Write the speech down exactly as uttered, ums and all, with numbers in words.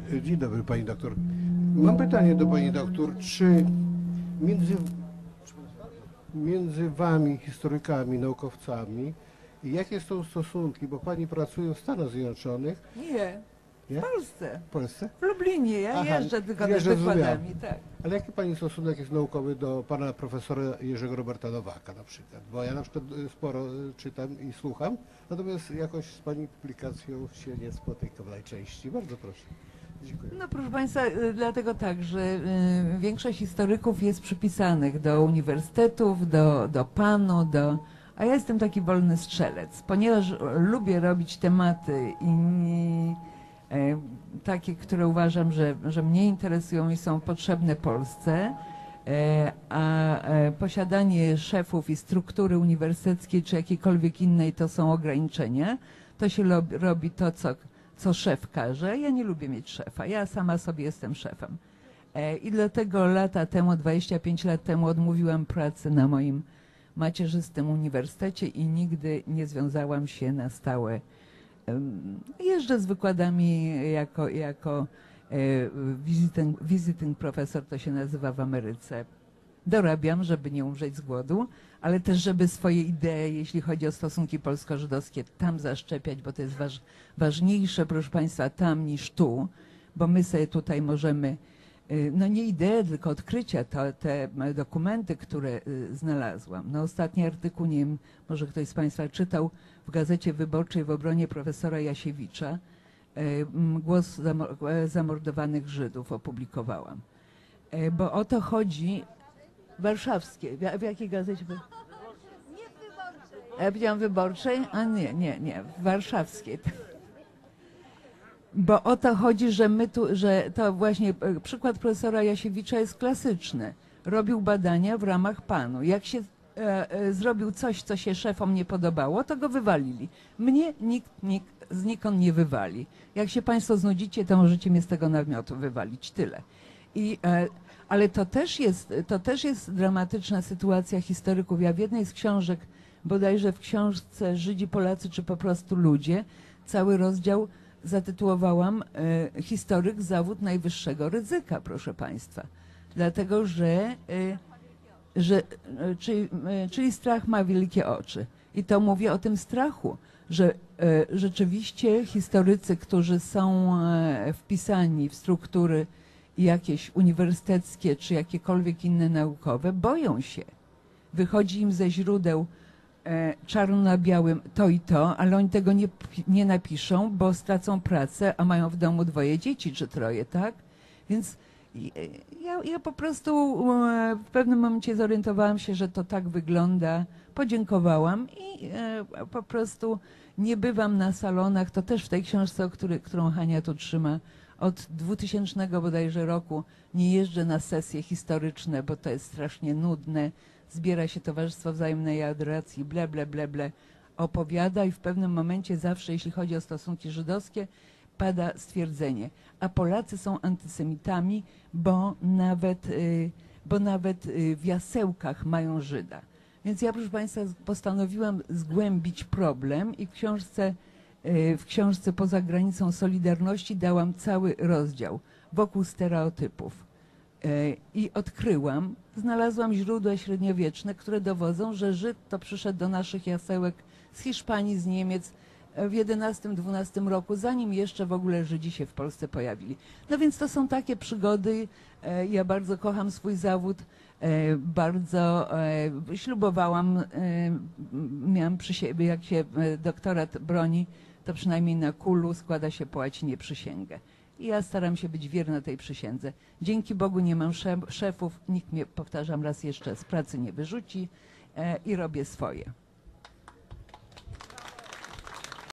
Dzień dobry, pani doktor. Mam pytanie do pani doktor, czy między, między wami, historykami, naukowcami, jakie są stosunki, bo pani pracuje w Stanach Zjednoczonych? Nie, Nie? w Polsce, W Polsce? w Lublinie, ja Aha, jeżdżę tylko ja z zrozumiałem. wykładami, tak. Ale jaki pani stosunek jest naukowy do pana profesora Jerzego Roberta Nowaka na przykład? Bo ja na przykład sporo czytam i słucham, natomiast jakoś z pani publikacją się nie spotykam najczęściej. Bardzo proszę. Dziękuję. No proszę Państwa, y, dlatego tak, że y, większość historyków jest przypisanych do uniwersytetów, do, do panu, do... A ja jestem taki wolny strzelec, ponieważ lubię robić tematy i e, takie, które uważam, że, że mnie interesują i są potrzebne Polsce, e, a e, posiadanie szefów i struktury uniwersyteckiej czy jakiejkolwiek innej to są ograniczenia. To się lo, robi to, co, co szef każe. Ja nie lubię mieć szefa, ja sama sobie jestem szefem. E, I dlatego lata temu, dwadzieścia pięć lat temu odmówiłam pracy na moim macierzystym uniwersytecie i nigdy nie związałam się na stałe. Jeżdżę z wykładami jako, jako visiting, visiting profesor, to się nazywa w Ameryce. Dorabiam, żeby nie umrzeć z głodu, ale też, żeby swoje idee, jeśli chodzi o stosunki polsko-żydowskie, tam zaszczepiać, bo to jest waż, ważniejsze, proszę Państwa, tam niż tu, bo my sobie tutaj możemy, no nie idee, tylko odkrycia, to, te dokumenty, które znalazłam. No ostatni artykuł, nie wiem, może ktoś z Państwa czytał, w Gazecie Wyborczej w obronie profesora Jasiewicza, głos zamordowanych Żydów opublikowałam. Bo o to chodzi, warszawskie, w, w jakiej gazecie? Nie w Wyborczej. Ja powiedziałam Wyborczej? A nie, nie, nie, w warszawskiej. Bo o to chodzi, że my tu, że to właśnie przykład profesora Jasiewicza jest klasyczny. Robił badania w ramach panu. Jak się e, e, zrobił coś, co się szefom nie podobało, to go wywalili. Mnie nikt, nikt znikąd nie wywali. Jak się Państwo znudzicie, to możecie mnie z tego namiotu wywalić. Tyle. I, e, ale to też jest, to też jest dramatyczna sytuacja historyków. Ja w jednej z książek, bodajże w książce Żydzi, Polacy czy po prostu ludzie, cały rozdział zatytułowałam e, Historyk, zawód najwyższego ryzyka, proszę Państwa. Dlatego, że, e, że e, czyli, e, czyli strach ma wielkie oczy. I to mówię o tym strachu, że e, rzeczywiście historycy, którzy są e, wpisani w struktury jakieś uniwersyteckie czy jakiekolwiek inne naukowe, boją się. Wychodzi im ze źródeł czarno na białym to i to, ale oni tego nie, nie napiszą, bo stracą pracę, a mają w domu dwoje dzieci czy troje, tak? Więc ja, ja po prostu w pewnym momencie zorientowałam się, że to tak wygląda. Podziękowałam i po prostu nie bywam na salonach. To też w tej książce, o której, którą Hania tu trzyma, od dwutysięcznego bodajże roku nie jeżdżę na sesje historyczne, bo to jest strasznie nudne. Zbiera się Towarzystwo Wzajemnej Adoracji, ble, ble, ble, ble, opowiada i w pewnym momencie zawsze, jeśli chodzi o stosunki żydowskie, pada stwierdzenie, a Polacy są antysemitami, bo nawet, y, bo nawet y, w jasełkach mają Żyda. Więc ja, proszę Państwa, postanowiłam zgłębić problem i w książce, y, w książce Poza granicą Solidarności dałam cały rozdział wokół stereotypów. I odkryłam, znalazłam źródła średniowieczne, które dowodzą, że Żyd to przyszedł do naszych jasełek z Hiszpanii, z Niemiec w jedenastym dwunastym roku, zanim jeszcze w ogóle Żydzi się w Polsce pojawili. No więc to są takie przygody. Ja bardzo kocham swój zawód, bardzo ślubowałam, miałam przy siebie, jak się doktorat broni, to przynajmniej na kulu składa się po łacinie przysięgę. I ja staram się być wierna tej przysiędze. Dzięki Bogu nie mam szefów, nikt mnie, powtarzam raz jeszcze, z pracy nie wyrzuci e, i robię swoje.